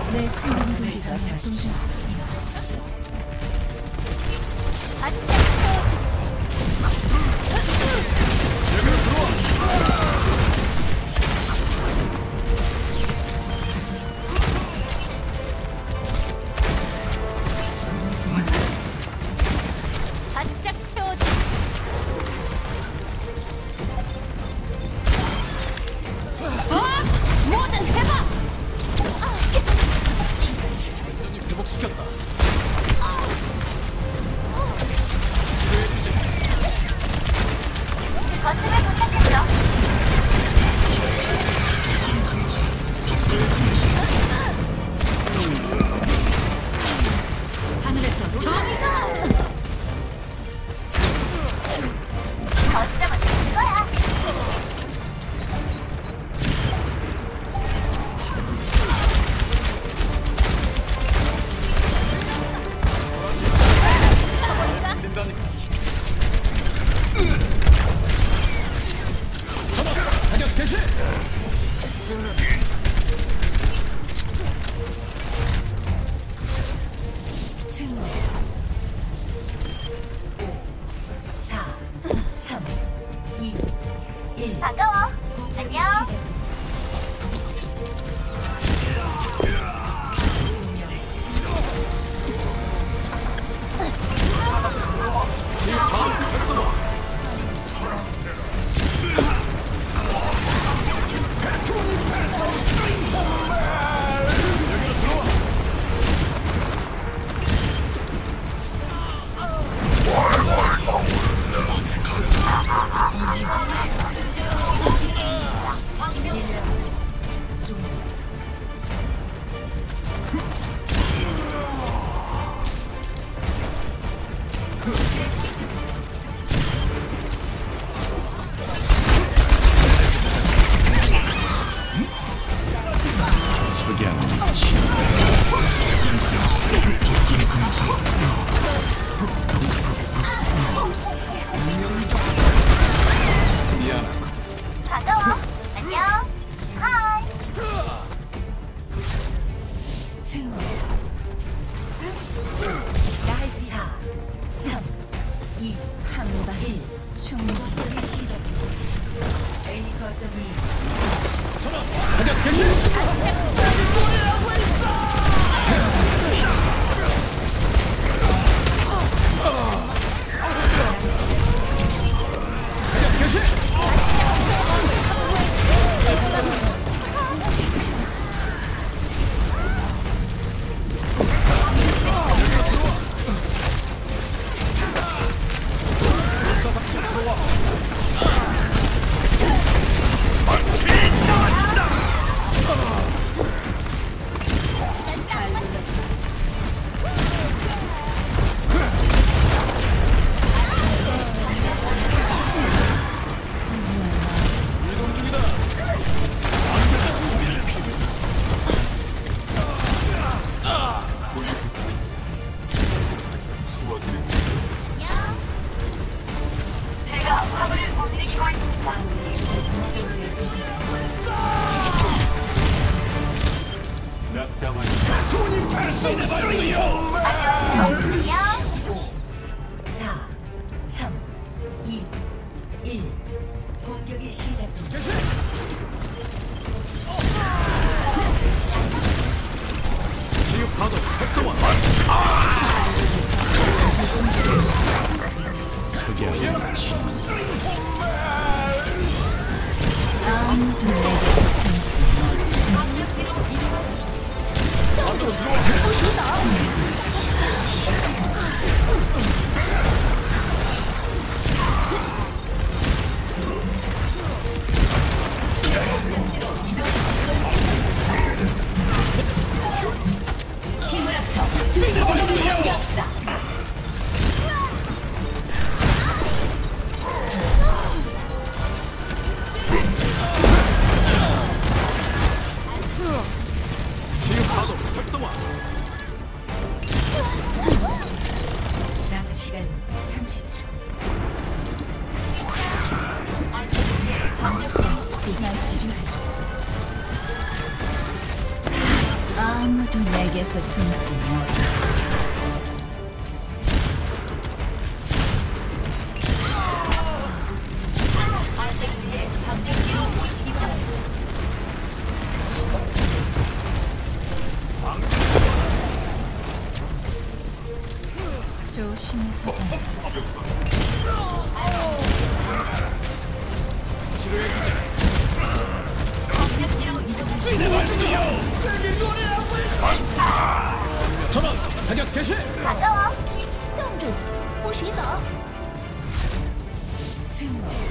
내 순간 분기가 작동 중. 일어나십시오. 바짝 태워줘. 뭐든 해봐. 완전히 회복시켰다. 거점에 도착했어. 하늘에서 정의가. 거점은 될 거야. 안 된다니까. 사격 개시! 승리. 4, 3, 2, 1. 반가워. 안녕. 시작. 반가워. 안녕. 하이. 승리. 4, 3, 2, 한발 1. 충분히 시작. A 거점을 사격 개시! 사격 개시! 이동 중이다. 제가 화물을 움직이고 있습니다. 안녕. 4, 3, 2, 1. 공격이 시작됩니다. 개시! 지옥 파도 활성화! 아무도 내게서 숨지 힘을 합쳐 특수 공격을 전개합시다. 아무도 내게서 숨지 못. 조심해서 가. 치료해주자. 전원 사격 개시. 打到哦，冻住，不许走。 승리.